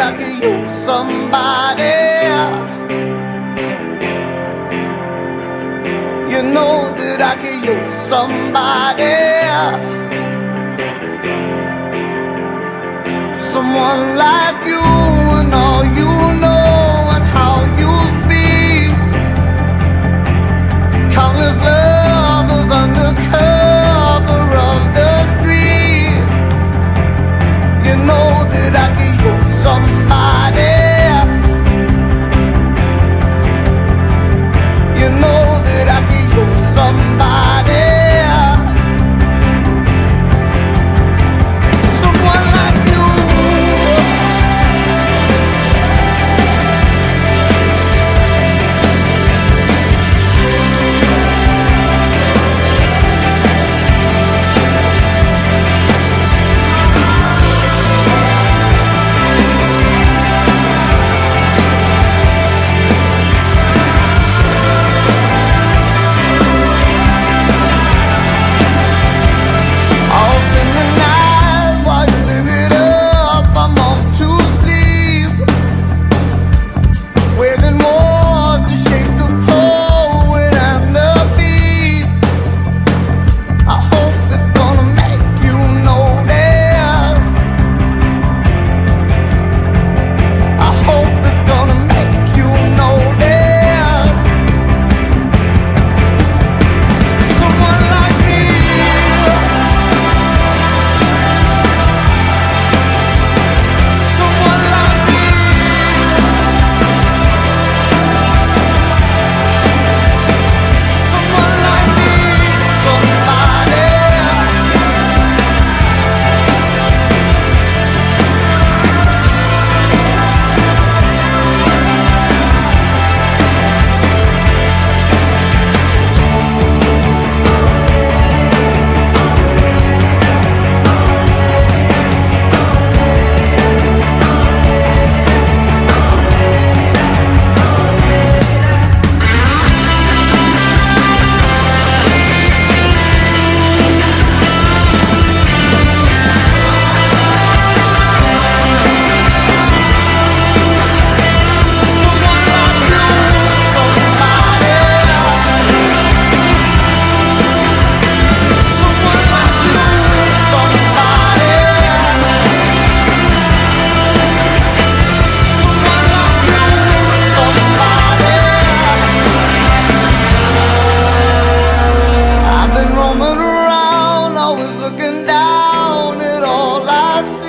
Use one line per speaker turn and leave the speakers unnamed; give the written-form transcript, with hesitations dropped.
I could use somebody. You know that I could use somebody. Someone like you and all you know and how you speak. Countless lovers under cover of the street. You know that I could use somebody. You know that I could use somebody. Someone like you. Looking down at all I see.